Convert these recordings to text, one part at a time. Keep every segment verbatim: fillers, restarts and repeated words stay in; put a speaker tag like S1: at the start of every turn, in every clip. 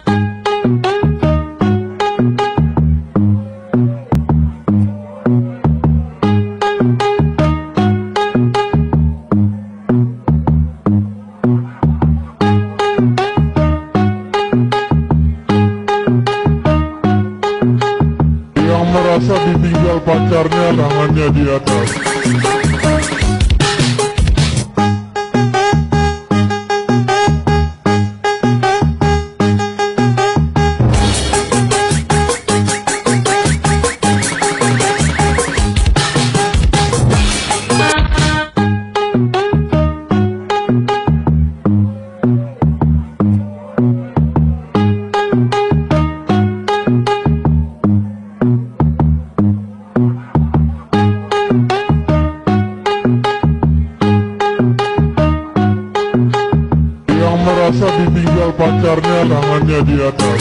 S1: Yang merasa ditinggal pacarnya, tangannya di atas. Yang merasa ditinggal pacarnya, tangannya di atas.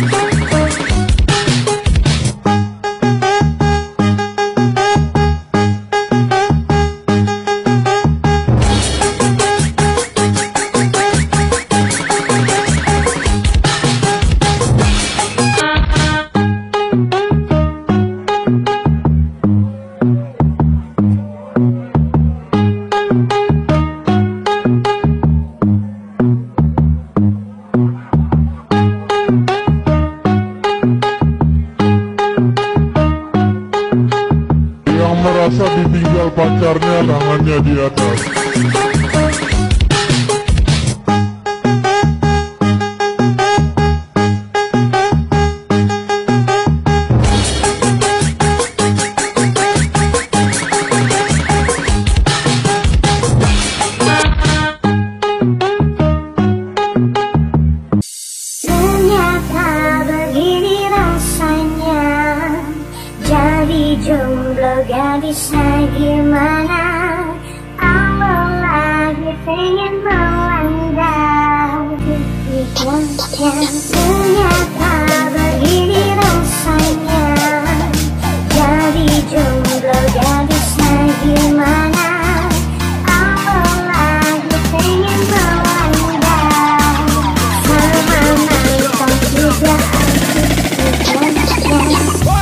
S1: Yang merasa ditinggal pacarnya, tangannya di atas.
S2: Ternyata begini rasanya jadi jomblo, gadisnya gimana? Allah lagi pengen melanda pikirannya. Ternyata begini rasanya jadi jomblo, gadisnya gimana? Allah lagi pengen melanda sama mantan juga pikirannya.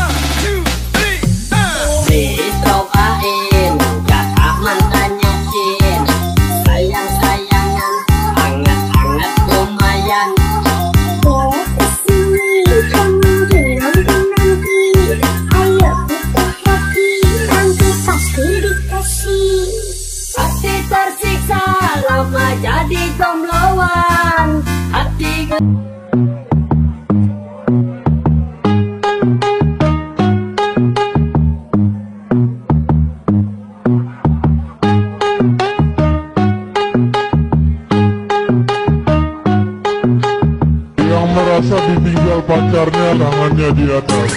S3: Dicobain, kakak mantannya Jin. Sayang-sayangan, hangat-hangat lumayan.
S2: Oh, kesini kamu dengarkan nanti. Ayo buka hati, nanti pasti dikasih.
S3: Hati tersiksa, lama jadi jombloan. Hati
S1: Yang merasa ditinggal pacarnya, tangannya di atas.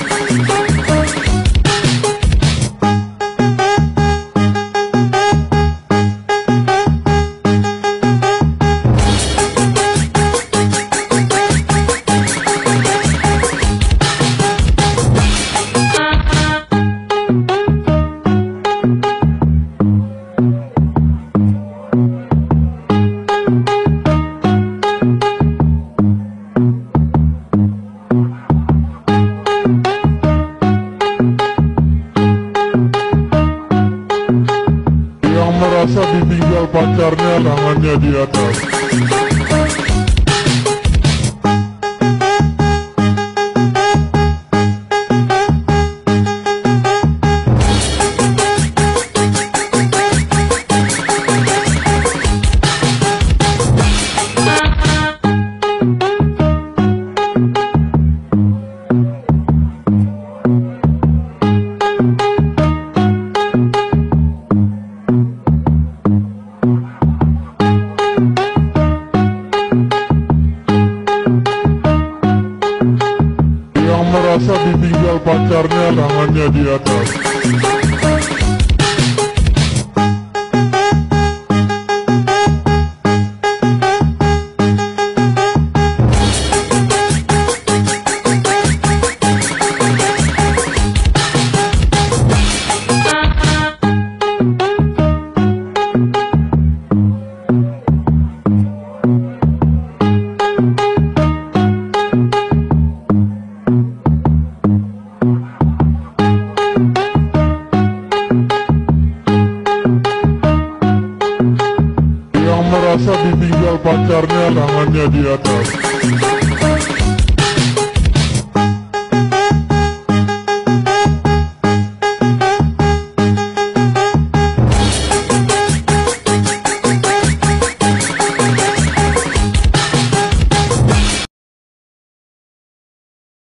S1: Yang merasa ditinggal pacarnya, tangannya di atas. Yang merasa ditinggal pacarnya, tangannya di atas. merasa ditinggal pacarnya, tangannya di atas.